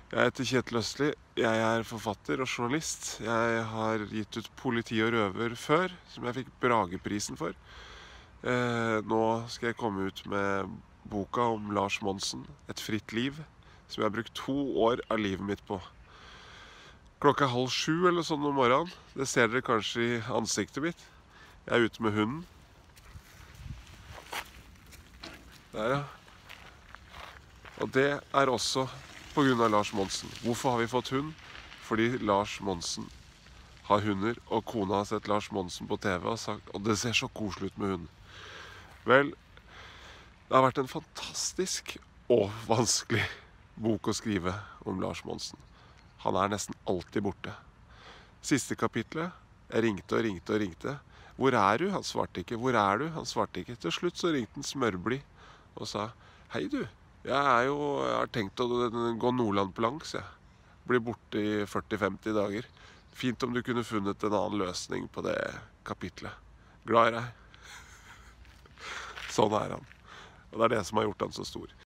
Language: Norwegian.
Jeg heter Kjetil Østli, jeg er forfatter og journalist. Jeg har gitt ut Politi og røver før, som jeg fikk Brageprisen for. Nå skal jeg komme ut med boka om Lars Monsen, Et fritt liv, som jeg har brukt 2 år av livet mitt på. Klokka 6:30 eller sånn om morgenen. Det ser dere kanskje i ansiktet mitt. Jeg er ute med hunden. Der, ja. Og det er også på grunn av Lars Monsen. Hvorfor har vi fått hund? Fordi Lars Monsen har hunder, og kona har sett Lars Monsen på TV og sagt, og det ser så koselig ut med hund. Vel, det har vært en fantastisk og vanskelig bok å skrive om Lars Monsen. Han er nesten alltid borte. Siste kapitlet, jeg ringte og ringte og ringte. Hvor er du? Han svarte ikke. Hvor er du? Han svarte ikke. Til slutt så ringte han smørblid og sa, hei du, jeg har tenkt å gå Nordland på langs, jeg. Blir borte i 40-50 dager. Fint om du kunne funnet en annen løsning på det kapitlet. Glad i deg. Sånn er han. Og det er det som har gjort han så stor.